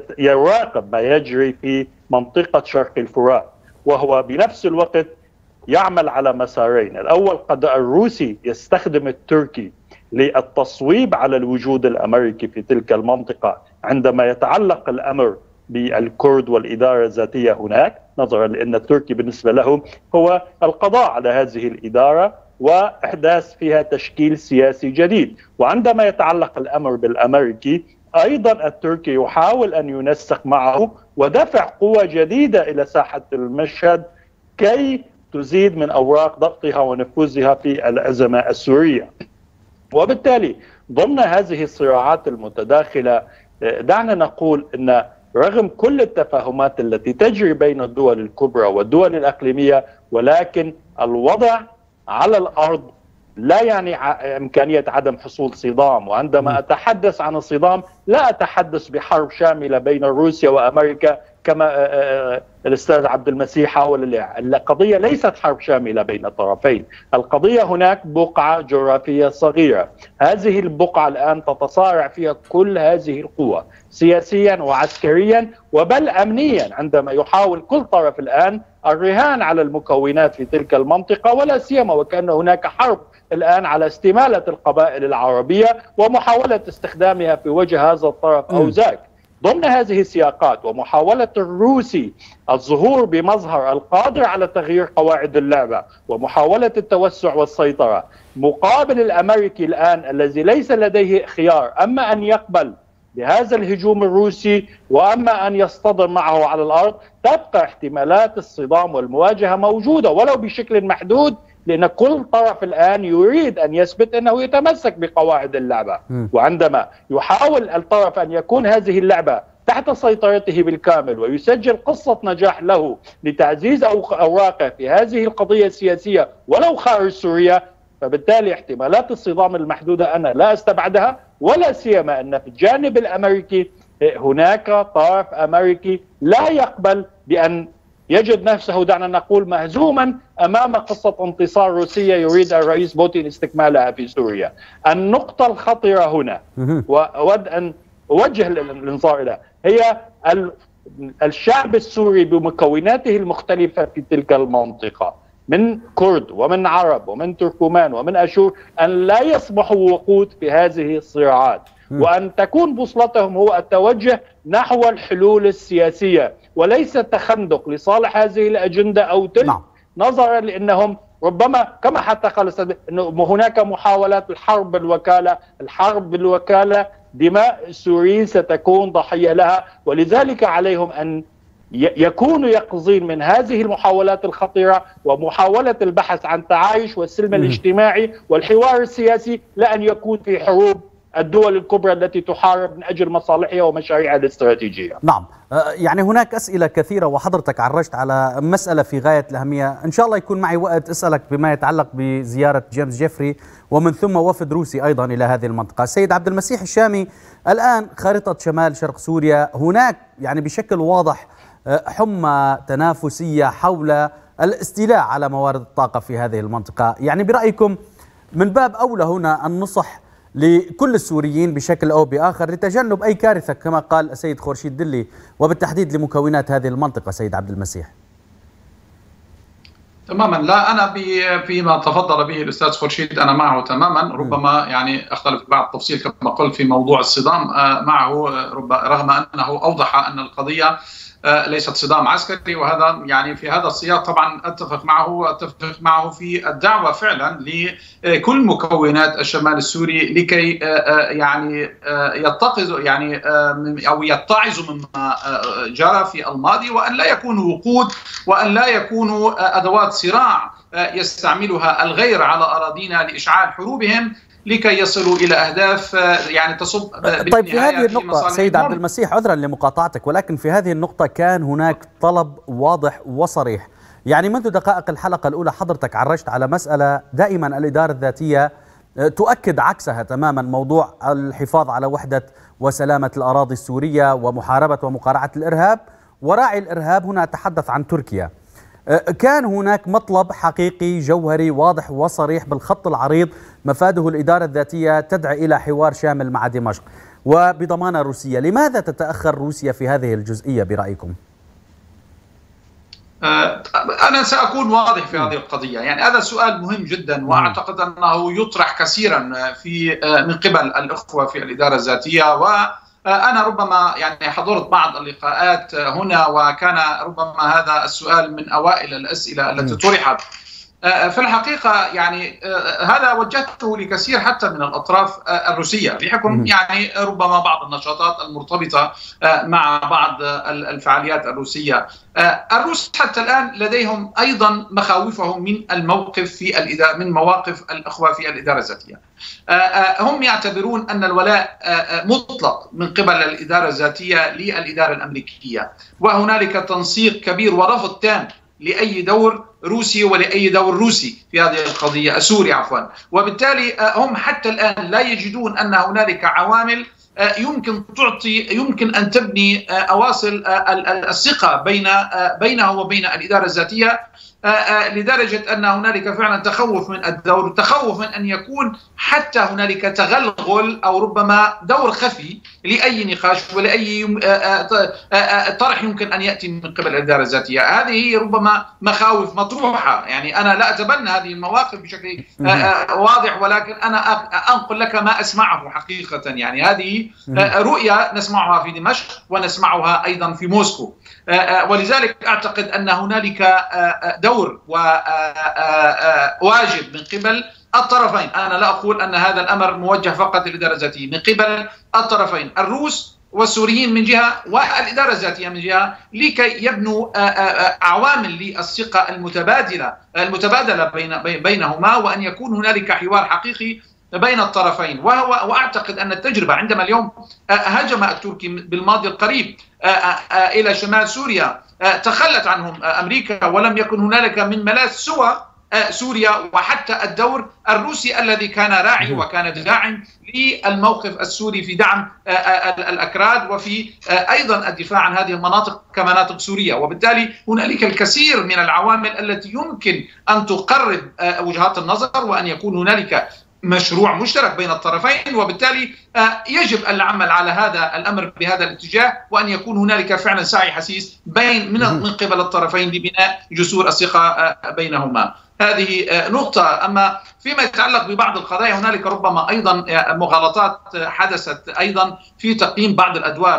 يراقب ما يجري في منطقة شرق الفرات، وهو بنفس الوقت يعمل على مسارين. الأول، قد الروسي يستخدم التركي للتصويب على الوجود الأمريكي في تلك المنطقة عندما يتعلق الأمر بالكرد والإدارة الذاتية هناك، نظرا لأن التركي بالنسبة له هو القضاء على هذه الإدارة وإحداث فيها تشكيل سياسي جديد. وعندما يتعلق الأمر بالأمريكي أيضا التركي يحاول أن ينسق معه ودفع قوة جديدة إلى ساحة المشهد كي تزيد من أوراق ضغطها ونفوذها في الأزمة السورية. وبالتالي ضمن هذه الصراعات المتداخلة دعنا نقول أن رغم كل التفاهمات التي تجري بين الدول الكبرى والدول الإقليمية، ولكن الوضع على الأرض لا يعني إمكانية عدم حصول صدام. وعندما أتحدث عن الصدام لا أتحدث بحرب شاملة بين روسيا وأمريكا كما الأستاذ عبد المسيح حاول. القضية ليست حرب شاملة بين الطرفين، القضية هناك بقعة جغرافية صغيرة، هذه البقعة الآن تتصارع فيها كل هذه القوى سياسيا وعسكريا وبل أمنيا، عندما يحاول كل طرف الآن الرهان على المكونات في تلك المنطقة، ولا سيما وكأن هناك حرب الآن على استمالة القبائل العربية ومحاولة استخدامها في وجه هذا الطرف أو ذاك. ضمن هذه السياقات ومحاولة الروسي الظهور بمظهر القادر على تغيير قواعد اللعبة ومحاولة التوسع والسيطرة مقابل الأمريكي الآن الذي ليس لديه خيار أما أن يقبل بهذا الهجوم الروسي وأما أن يصطدم معه على الأرض، تبقى احتمالات الصدام والمواجهة موجودة ولو بشكل محدود، لأن كل طرف الآن يريد أن يثبت أنه يتمسك بقواعد اللعبة. وعندما يحاول الطرف أن يكون هذه اللعبة تحت سيطرته بالكامل ويسجل قصة نجاح له لتعزيز أوراقه في هذه القضية السياسية ولو خارج سوريا، فبالتالي احتمالات الصدام المحدودة أنا لا أستبعدها، ولا سيما أن في الجانب الأمريكي هناك طرف أمريكي لا يقبل بأن يجد نفسه دعنا نقول مهزوما أمام قصة انتصار روسية يريد الرئيس بوتين استكمالها في سوريا. النقطة الخطيرة هنا وأود أن أوجه الانظار إليها هي الشعب السوري بمكوناته المختلفة في تلك المنطقة من كرد ومن عرب ومن تركمان ومن أشور أن لا يصبحوا وقود في هذه الصراعات، وأن تكون بوصلتهم هو التوجه نحو الحلول السياسية وليس التخندق لصالح هذه الأجندة أو تلك، نظرا لأنهم ربما كما حتى قال أنه هناك محاولات الحرب بالوكالة دماء السوريين ستكون ضحية لها، ولذلك عليهم أن يكونوا يقظين من هذه المحاولات الخطيرة ومحاولة البحث عن تعايش والسلم الاجتماعي والحوار السياسي، لا أن يكون في حروب الدول الكبرى التي تحارب من أجل مصالحها ومشاريعها الاستراتيجية. نعم، يعني هناك أسئلة كثيرة وحضرتك عرجت على مسألة في غاية الأهمية. إن شاء الله يكون معي وقت أسألك بما يتعلق بزيارة جيمس جيفري ومن ثم وفد روسي أيضا إلى هذه المنطقة. سيد عبد المسيح الشامي، الآن خارطة شمال شرق سوريا هناك يعني بشكل واضح حمى تنافسية حول الاستيلاء على موارد الطاقة في هذه المنطقة. يعني برأيكم من باب أولى هنا النصح لكل السوريين بشكل أو بآخر لتجنب أي كارثة كما قال السيد خورشيد دلي، وبالتحديد لمكونات هذه المنطقة. سيد عبد المسيح. تماما، لا أنا فيما تفضل به الأستاذ خورشيد أنا معه تماما. ربما يعني أختلف بعض التفصيل كما قلت في موضوع الصدام معه، رغم أنه أوضح أن القضية ليست صدام عسكري، وهذا يعني في هذا السياق طبعا اتفق معه في الدعوه فعلا لكل مكونات الشمال السوري لكي يعني يتقظوا يعني او يتعظوا مما جرى في الماضي، وان لا يكونوا وقود وان لا يكونوا ادوات صراع يستعملها الغير على اراضينا لاشعال حروبهم لكي يصلوا إلى أهداف يعني تصب. طيب في هذه النقطة سيد عبد المسيح، عذرا لمقاطعتك، ولكن في هذه النقطة كان هناك طلب واضح وصريح. يعني منذ دقائق الحلقة الأولى حضرتك عرجت على مسألة دائما الإدارة الذاتية تؤكد عكسها تماما، موضوع الحفاظ على وحدة وسلامة الأراضي السورية ومحاربة ومقارعة الإرهاب، وراعي الإرهاب هنا تحدث عن تركيا. كان هناك مطلب حقيقي جوهري واضح وصريح بالخط العريض مفاده الإدارة الذاتية تدعي إلى حوار شامل مع دمشق وبضمانة روسية. لماذا تتأخر روسيا في هذه الجزئية برأيكم؟ أنا سأكون واضح في هذه القضية. يعني هذا سؤال مهم جدا، وأعتقد أنه يطرح كثيرا من قبل الأخوة في الإدارة الذاتية، وأنا ربما يعني حضرت بعض اللقاءات هنا، وكان ربما هذا السؤال من أوائل الأسئلة التي طرحت. في الحقيقة يعني هذا وجهته لكثير حتى من الأطراف الروسية بحكم يعني ربما بعض النشاطات المرتبطة مع بعض الفعاليات الروسية. الروس حتى الآن لديهم أيضا مخاوفهم من الموقف في الإدارة، من مواقف الأخوة في الإدارة الذاتية. هم يعتبرون أن الولاء مطلق من قبل الإدارة الذاتية للإدارة الأمريكية، وهنالك تنسيق كبير ورفض تام لأي دور روسي ولأي دور روسي في هذه القضية السورية عفوا. وبالتالي هم حتى الآن لا يجدون أن هنالك عوامل يمكن أن تبني أواصل الثقة بينه وبين الإدارة الذاتية، لدرجة أن هنالك فعلا تخوف من الدور، تخوف من أن يكون حتى هنالك تغلغل أو ربما دور خفي لأي نقاش ولأي طرح يمكن أن يأتي من قبل الإدارة الذاتية. هذه ربما مخاوف مطروحة، يعني أنا لا أتبنى هذه المواقف بشكل واضح، ولكن أنا أنقل لك ما أسمعه حقيقة. يعني هذه رؤية نسمعها في دمشق ونسمعها أيضا في موسكو، ولذلك أعتقد أن هنالك دور وواجب من قبل الطرفين. أنا لا أقول أن هذا الأمر موجه فقط للإدارة الذاتية، من قبل الطرفين الروس والسوريين من جهة والإدارة الذاتية من جهة، لكي يبنوا عوامل للثقة المتبادلة بينهما، وأن يكون هنالك حوار حقيقي بين الطرفين. وأعتقد أن التجربة عندما اليوم هجم التركي بالماضي القريب إلى شمال سوريا تخلت عنهم أمريكا، ولم يكن هنالك من ملاذ سوى سوريا، وحتى الدور الروسي الذي كان راعي وكان داعم للموقف السوري في دعم الأكراد وفي أيضا الدفاع عن هذه المناطق كمناطق سورية. وبالتالي هنالك الكثير من العوامل التي يمكن أن تقرب وجهات النظر، وأن يكون هنالك مشروع مشترك بين الطرفين. وبالتالي يجب العمل على هذا الأمر بهذا الاتجاه، وأن يكون هنالك فعلا سعي حسيس من قبل الطرفين لبناء جسور الثقة بينهما. هذه نقطة. أما فيما يتعلق ببعض القضايا هنالك ربما أيضا مغالطات حدثت أيضا في تقييم بعض الأدوار.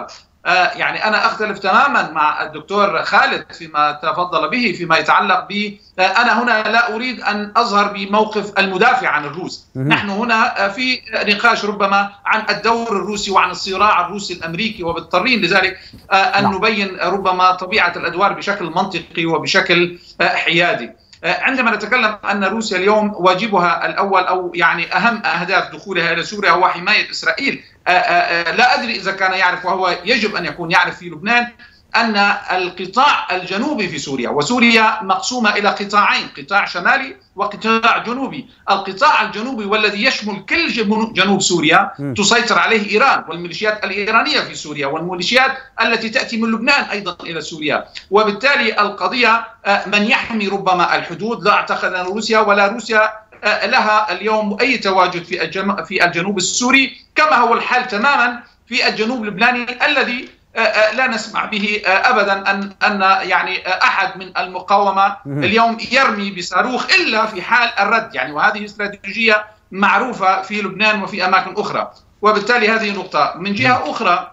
يعني أنا أختلف تماما مع الدكتور خالد فيما تفضل به فيما يتعلق ب أنا هنا لا أريد أن أظهر بموقف المدافع عن الروس. نحن هنا في نقاش ربما عن الدور الروسي وعن الصراع الروسي الأمريكي، وبالطرين لذلك أن نبين ربما طبيعة الأدوار بشكل منطقي وبشكل حيادي. عندما نتكلم أن روسيا اليوم واجبها الأول أو يعني أهم أهداف دخولها إلى سوريا هو حماية إسرائيل، لا أدري إذا كان يعرف، وهو يجب أن يكون يعرف في لبنان، أن القطاع الجنوبي في سوريا، وسوريا مقسومة إلى قطاعين، قطاع شمالي وقطاع جنوبي. القطاع الجنوبي والذي يشمل كل جنوب سوريا تسيطر عليه إيران والميليشيات الإيرانية في سوريا والميليشيات التي تأتي من لبنان أيضا إلى سوريا. وبالتالي القضية من يحمي ربما الحدود. لا أعتقد أن روسيا ولا روسيا لها اليوم أي تواجد في الجنوب السوري، كما هو الحال تماما في الجنوب اللبناني الذي لا نسمع به أبدا أن يعني أحد من المقاومة اليوم يرمي بصاروخ إلا في حال الرد، يعني وهذه استراتيجية معروفة في لبنان وفي أماكن أخرى. وبالتالي هذه نقطة. من جهة أخرى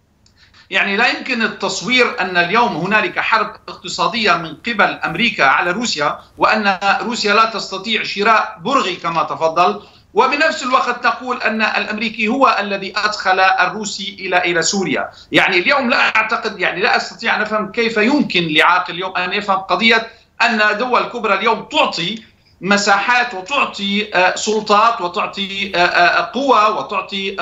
يعني لا يمكن التصوير أن اليوم هنالك حرب اقتصادية من قبل أمريكا على روسيا، وأن روسيا لا تستطيع شراء برغي كما تفضل، وبنفس الوقت نقول أن الأمريكي هو الذي أدخل الروسي إلى سوريا. يعني اليوم لا أعتقد، يعني لا أستطيع أن أفهم كيف يمكن لعاقل اليوم أن يفهم قضية أن دول كبرى اليوم تعطي مساحات وتعطي سلطات وتعطي قوة وتعطي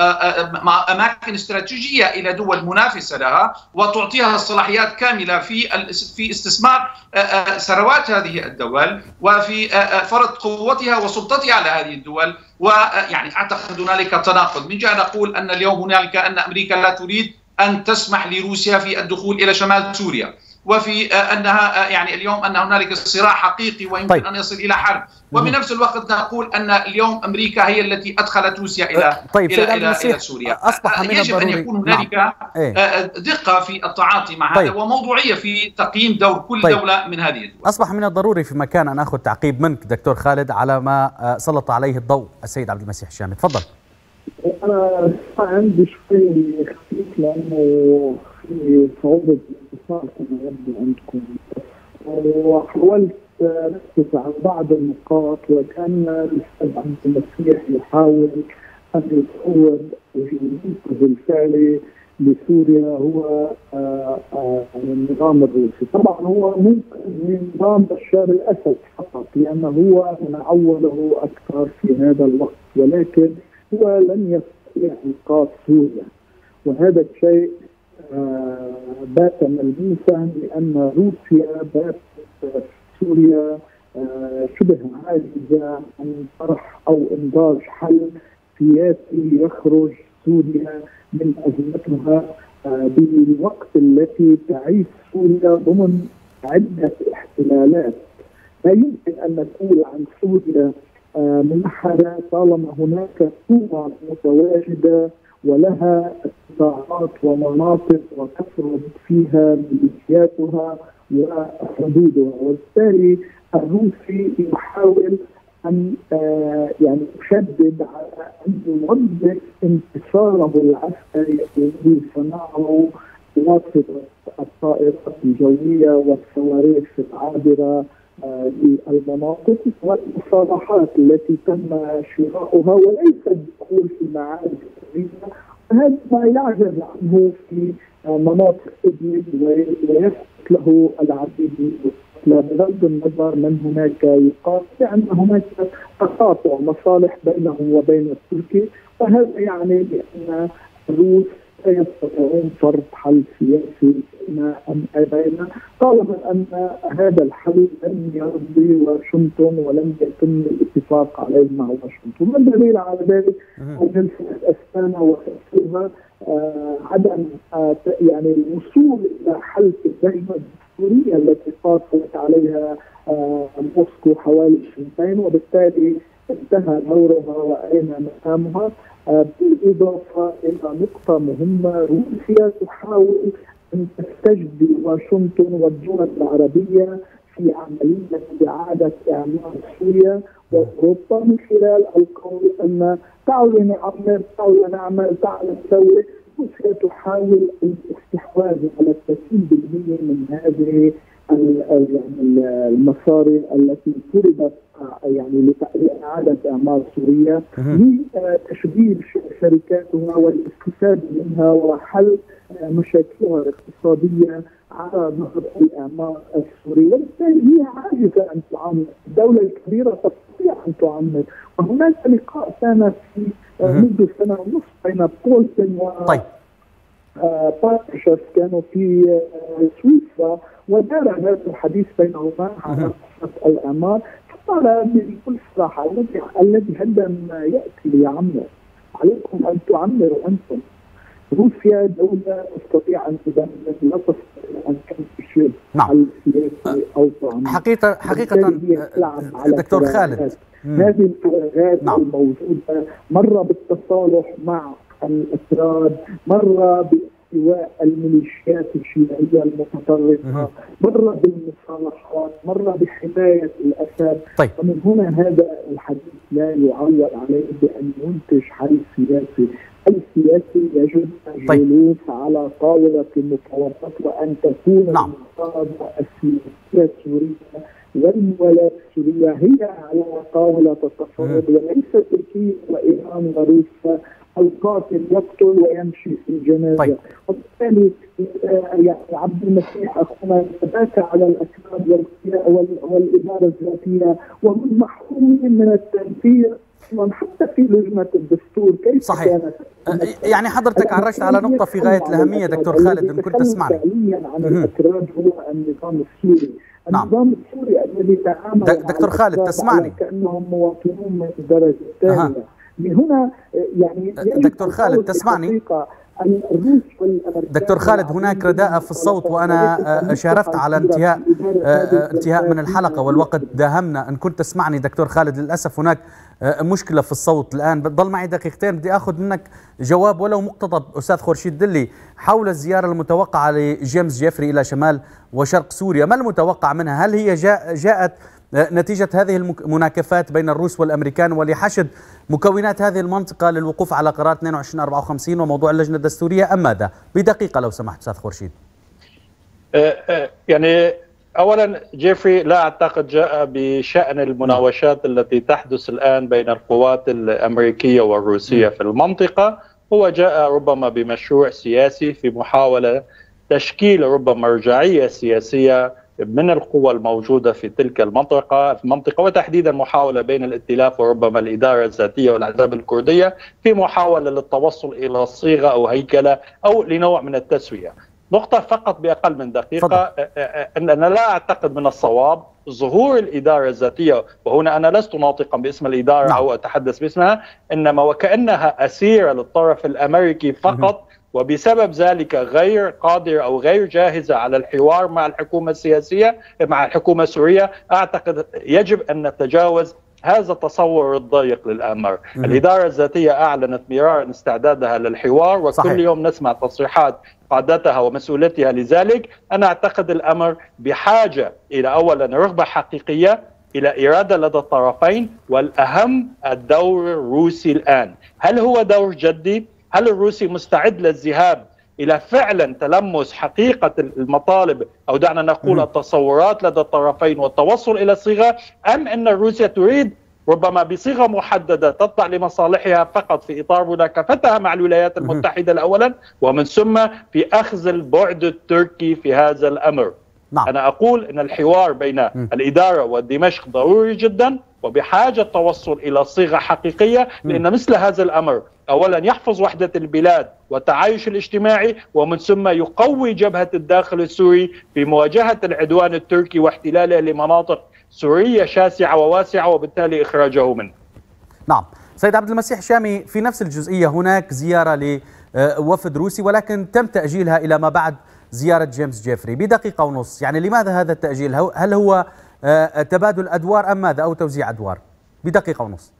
أماكن استراتيجية إلى دول منافسة لها، وتعطيها صلاحيات كاملة في استثمار ثروات هذه الدول وفي فرض قوتها وسلطتها على هذه الدول. ويعني أعتقد هنالك تناقض. من جهة نقول أن اليوم هنالك أن أمريكا لا تريد أن تسمح لروسيا في الدخول إلى شمال سوريا، وفي أنها يعني اليوم أن هنالك صراع حقيقي ويمكن أن يصل إلى حرب، وبنفس الوقت نقول أن اليوم أمريكا هي التي أدخلت روسيا إلى سوريا. أصبح من يجب أن يكون هنالك دقة في التعاطي مع هذا وموضوعية في تقييم دور كل دولة من هذه الدول. أصبح من الضروري في مكان أن أخذ تعقيب منك دكتور خالد على ما سلط عليه الضوء السيد عبد المسيح الشامي. تفضل. أنا عندي شوي خفيف لأنه في صعوبة الاتصال كما يبدو عندكم، وحاولت أركز على بعض النقاط، وكان الأستاذ عبد المسيح يحاول أن يتصور المنقذ الفعلي لسوريا هو النظام الروسي. طبعا هو منقذ من نظام بشار الأسد فقط لأنه هو معوله أكثر في هذا الوقت، ولكن هو لن يستطيع إنقاذ سوريا، وهذا الشيء بات ملموسا لأن روسيا باتت سوريا شبه عاجزة عن طرح أو إنضاج حل سياسي يخرج سوريا من أزمتها بالوقت التي تعيش سوريا ضمن عدة احتلالات. لا يمكن أن نقول عن سوريا منحدة طالما هناك قوى متواجدة ولها قطاعات ومناطق وتفرض فيها ميليشياتها وحدودها. وبالتالي الروسي يحاول أن يعني يشدد على أن يوظف انتصاره العسكري الذي صنعه بواسطة الطائرات الجوية والصواريخ العابرة للمناطق والمصالحات التي تم شراؤها وليس الدخول في معارك كبيرة. هذا ما يعجز عنه في مناطق إدلب ويثبت له العديد من بغض النظر من هناك يقال بأن هناك تقاطع مصالح بينهم وبين التركي، وهذا يعني بأن الروس لا يستطيعون فرض حل سياسي فيما أبينا طالما أن هذا الحل لم يرضي واشنطن ولم يتم الاتفاق عليه مع واشنطن. والدليل على ذلك جلسة أستانا وتأثيرها عدم يعني الوصول إلى حل في الدائرة السورية التي قاطعت عليها موسكو حوالي 2 وبالتالي انتهى دورها وأين مقامها. بالإضافة إلى نقطة مهمة، روسيا تحاول أن تستجدي واشنطن والدول العربية في عملية إعادة إعمار سوريا وأوروبا من خلال القول أن تعالوا نعمر، تعالوا نعمل، تعالوا نسوي، روسيا تحاول الاستحواذ على 30% من هذه المصاري التي فرضت يعني لإعادة أعمار سوريا لتشغيل شركاتها والاستفادة منها وحل مشاكلها الاقتصادية على ظهر الإعمار السوري، وبالتالي هي عاجزة أن تعمر. الدولة الكبيرة تستطيع أن تعمر، وهناك لقاء كان في منذ سنة ونصف بين بولتن و بارتشف كانوا في سويسرا، ودار هذا الحديث بينهما على قصة الإعمار. فقال بكل صراحة الذي هدم يأتي ليعمر، عليكم أن تعمروا أنتم. روسيا دولة تستطيع أن تدمر، لا تستطيع أن تنشر على السياسي أو تعمر. حقيقة دكتور خالد، هذه الفراغات الموجودة مرة بالتصالح مع الأتراك، مرة باستواء الميليشيات الشيعية المتطرفة، مرة بالمصالحات، مرة بحماية الأسد. ومن هنا هذا الحديث لا يعول عليه بأن ينتج حل سياسي. السياسي يجب الجلوس على طاولة المفاوضات وأن تكون المفاوضة السياسية السورية والموالاة السورية هي على طاولة التفاوض، وليس تركيا وإيران وروسيا القاتل يقتل ويمشي في الجنازة. وبالتالي يعني عبد المسيح أخونا يتباكى على الأكراد والإدارة الذاتية، وهم محرومين من التنفيذ حتى في لجنة الدستور. كيف صحيح. يعني حضرتك عرجت على نقطة في غاية الأهمية دكتور خالد، إن كنت تسمعني. فعليا عن الأكراد هو النظام السوري. النظام السوري الذي تعامل دكتور خالد تسمعني كأنهم مواطنون من الدرجة الثانية. هنا يعني دكتور خالد تسمعني؟ دكتور خالد، هناك رداءة في الصوت وأنا شارفت على انتهاء من الحلقة والوقت داهمنا. إن كنت تسمعني دكتور خالد، للأسف هناك مشكلة في الصوت الآن. ضل معي دقيقتين، بدي أخذ منك جواب ولو مقتضب أستاذ خورشيد دلي حول الزيارة المتوقعة لجيمس جيفري إلى شمال وشرق سوريا. ما المتوقع منها؟ هل هي جاءت نتيجة هذه المناكفات بين الروس والأمريكان ولحشد مكونات هذه المنطقة للوقوف على قرار 2254 وموضوع اللجنة الدستورية، أم ماذا؟ بدقيقة لو سمحت أستاذ خورشيد. يعني أولا جيفري لا أعتقد جاء بشأن المناوشات التي تحدث الآن بين القوات الأمريكية والروسية في المنطقة. هو جاء ربما بمشروع سياسي في محاولة تشكيل ربما مرجعية سياسية من القوى الموجودة في تلك المنطقة وتحديدا محاولة بين الائتلاف وربما الإدارة الذاتية والأحزاب الكردية في محاولة للتوصل إلى صيغة أو هيكلة أو لنوع من التسوية. نقطة فقط بأقل من دقيقة، أنا لا أعتقد من الصواب ظهور الإدارة الذاتية، وهنا أنا لست ناطقا باسم الإدارة أو أتحدث باسمها، إنما وكأنها أسيرة للطرف الأمريكي فقط، وبسبب ذلك غير قادرة أو غير جاهزة على الحوار مع الحكومة السياسية مع الحكومة السورية. أعتقد يجب أن نتجاوز هذا التصور الضيق للأمر. الإدارة الذاتية أعلنت مرارا استعدادها للحوار، وكل صحيح. يوم نسمع تصريحات قادتها ومسؤولتها لذلك. أنا أعتقد الأمر بحاجة إلى أولا رغبة حقيقية، إلى إرادة لدى الطرفين، والأهم الدور الروسي الآن. هل هو دور جدي؟ هل الروسي مستعد للذهاب إلى فعلا تلمس حقيقة المطالب أو دعنا نقول التصورات لدى الطرفين والتوصل إلى صيغة، أم أن روسيا تريد ربما بصيغة محددة تطلع لمصالحها فقط في إطار مناكفتها مع الولايات المتحدة الأولا، ومن ثم في أخذ البعد التركي في هذا الأمر؟ أنا أقول أن الحوار بين الإدارة ودمشق ضروري جدا، وبحاجة التوصل إلى صيغة حقيقية، لأن مثل هذا الأمر أولا يحفظ وحدة البلاد والتعايش الاجتماعي، ومن ثم يقوي جبهة الداخل السوري في مواجهة العدوان التركي واحتلاله لمناطق سورية شاسعة وواسعة، وبالتالي إخراجه منه. نعم سيد عبد المسيح شامي، في نفس الجزئية هناك زيارة لوفد روسي ولكن تم تأجيلها إلى ما بعد زيارة جيمس جيفري بدقيقة ونص. يعني لماذا هذا التأجيل؟ هل هو تبادل أدوار أم ماذا، أو توزيع أدوار؟ بدقيقة ونص.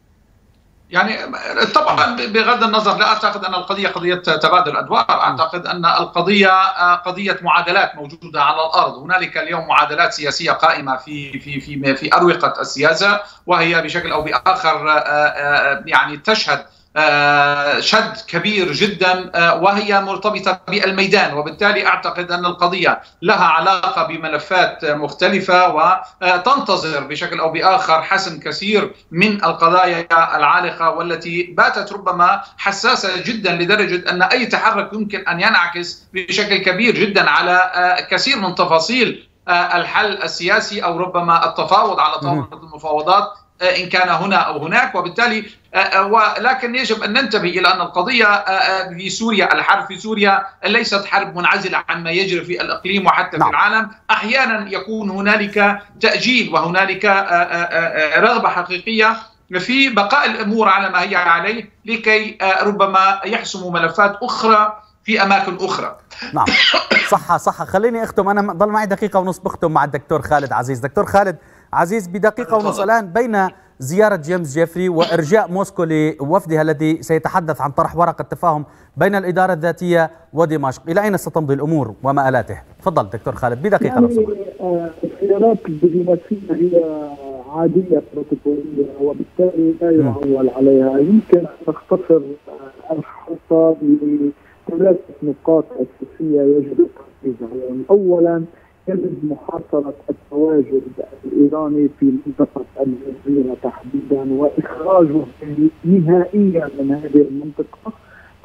يعني طبعا بغض النظر لا أعتقد أن القضية قضية تبادل أدوار، أعتقد أن القضية قضية معادلات موجودة على الأرض. هنالك اليوم معادلات سياسية قائمة في أروقة السياسة، وهي بشكل أو بآخر يعني تشهد شد كبير جدا وهي مرتبطة بالميدان، وبالتالي أعتقد أن القضية لها علاقة بملفات مختلفة وتنتظر بشكل أو بآخر حسم كثير من القضايا العالقة والتي باتت ربما حساسة جدا لدرجة أن أي تحرك يمكن أن ينعكس بشكل كبير جدا على كثير من تفاصيل الحل السياسي أو ربما التفاوض على طاولة المفاوضات إن كان هنا أو هناك. وبالتالي ولكن يجب أن ننتبه إلى أن القضية في سوريا، الحرب في سوريا ليست حرب منعزلة عما يجري في الإقليم وحتى في العالم. أحيانا يكون هنالك تأجيل وهنالك رغبة حقيقية في بقاء الأمور على ما هي عليه لكي ربما يحسموا ملفات أخرى في أماكن أخرى. نعم صح. خليني أختم، أنا ضل معي دقيقة ونص بختم مع الدكتور خالد عزيز. دكتور خالد عزيز، بدقيقة ونص الآن بين زيارة جيمس جيفري وإرجاء موسكو لوفدها الذي سيتحدث عن طرح ورقة تفاهم بين الإدارة الذاتية ودمشق، إلى أين ستمضي الأمور ومآلاته؟ تفضل دكتور خالد بدقيقة لو سمحت. الخيارات الدبلوماسية هي عادية بروتوكولية وبالتالي لا يعول عليها. يمكن أن نختصر الخطة بثلاث نقاط أساسية يجب التركيز عليهم. أولا يجب محاصرة التواجد الإيراني في منطقة الجزيرة تحديدا وإخراجه نهائيا من هذه المنطقة.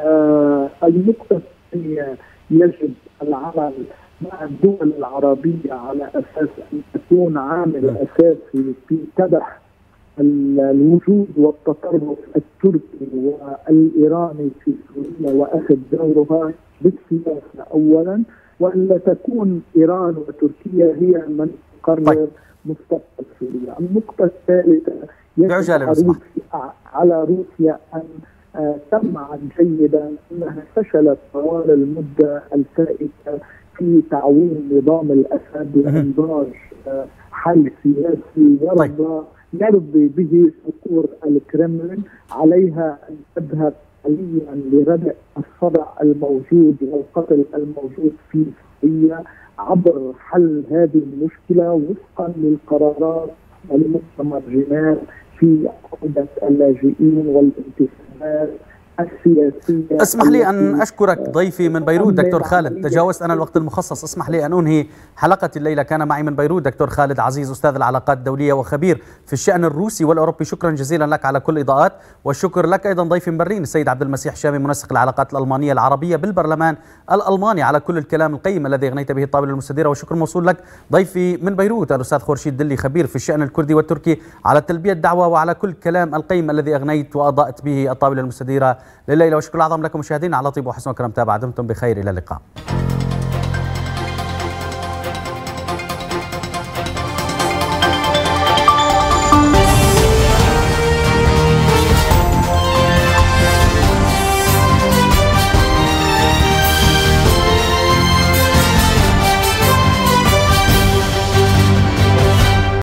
النقطة الثانية يجب العمل مع الدول العربية على أساس أن تكون عامل أساسي في كبح الوجود والتطرف التركي والإيراني في سوريا وأخذ دورها بالسياسة أولا، وأن تكون إيران وتركيا هي من تقرر مستقبل سوريا. النقطة الثالثة يجب على روسيا أن تسمع جيدا أنها فشلت طوال المدة الفائتة في تعويل نظام الأسد وإنضاج حل سياسي يرضي به صقور الكرملين. عليها أن تذهب حاليا لردع الصدع الموجود والقتل الموجود في سوريا عبر حل هذه المشكلة وفقا للقرارات لمؤتمر جنيف في عودة اللاجئين والانتخابات السياسية. اسمح لي أن أشكرك ضيفي من بيروت دكتور خالد، تجاوزت أنا الوقت المخصص. اسمح لي أن أنهي حلقة الليلة. كان معي من بيروت دكتور خالد عزيز، أستاذ العلاقات الدولية وخبير في الشأن الروسي والأوروبي. شكرا جزيلا لك على كل الإضاءات، والشكر لك أيضا ضيفي من برلين السيد عبد المسيح شامي منسق العلاقات الألمانية العربية بالبرلمان الألماني على كل الكلام القيم الذي أغنيت به الطاولة المستديرة. والشكر موصول لك ضيفي من بيروت الأستاذ خورشيد دلي خبير في الشأن الكردي والتركي على تلبية الدعوة وعلى كل الكلام القيم الذي أغنيت وأضأت به الطاولة المستديرة لليلة. وشكر الأعظم لكم مشاهدينا على طيب وحسن وكرم تابع. دمتم بخير، إلى اللقاء.